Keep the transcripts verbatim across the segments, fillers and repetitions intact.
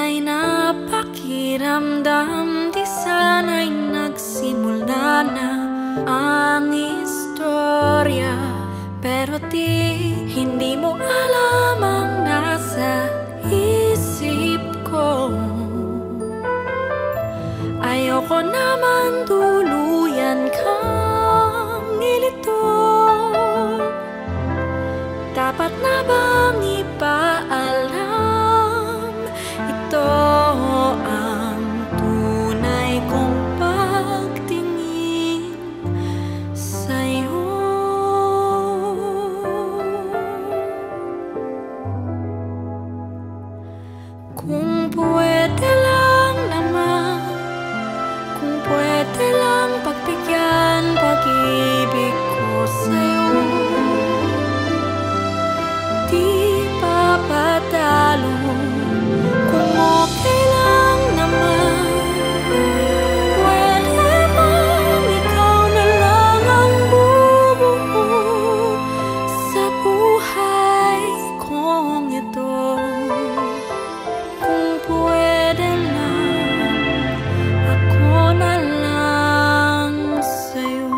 tunay na pakiramdam, di sana'y nagsimula na ang istorya. Pero di, hindi mo alam ang nasa isip ko. Ayoko naman tuluyan kang ilito. Dapat na bang ipaalam? Ito ang tunay kong pagtingin sa'yo. Kung pwede lang naman, kung pwede lang pagbigyan pag-ibig ko sa'yo, di papatalo. Kung okay lang naman, pwede bang ikaw na lang ang bubuo sa buhay kong ito? Kung pwede lang, ako na lang sa'yo.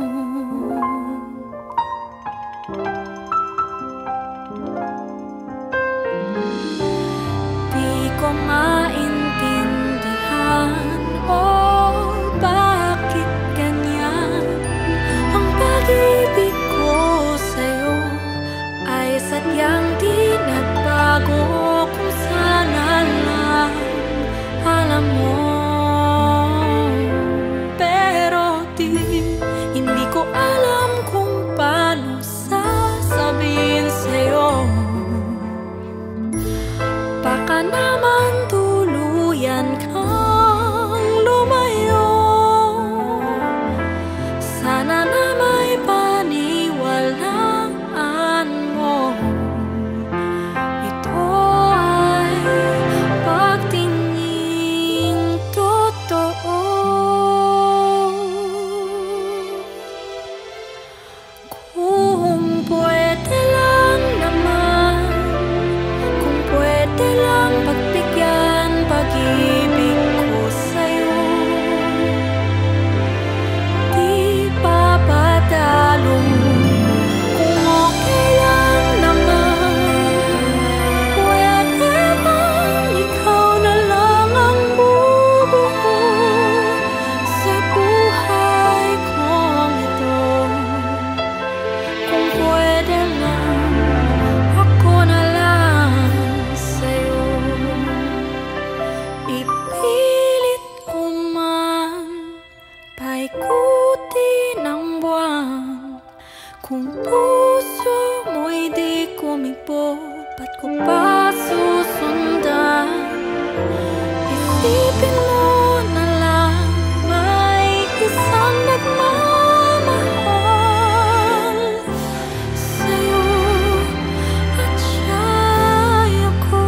Di ko maintindihan, oh, bakit ganyan ang pag-ibig ko sa'yo ay sadyang di nagbago. Kung sana lang alam mo, pero di, hindi ko alam kung paano sasabihin sa'yo. Baka naman tuluyan kang lumayo. Sana na may paniwalaan mo. Ito ay pagtingin totoo. Kung pwede lang naman, kung pwede lang pagbigyan pag-ibig ko sa'yo, di papatalo. Kung okay lang naman, pwede bang ikaw na lang ang bubuo sa buhay kong ito? Kung pwede lang, ako na lang sa'yo. Ipilit ko man paikutin ang buwan. Kung puso mo'y di kumibo, ba't ko pa susundan? Isipin mo na lang, may isang nagmamahal sa'yo at siya'y ako.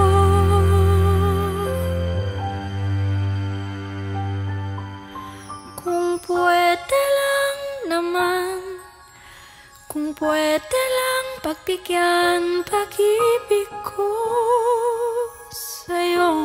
Kung pwede lang naman, kung pwede lang pagbigyan pag-ibig ko sa'yo.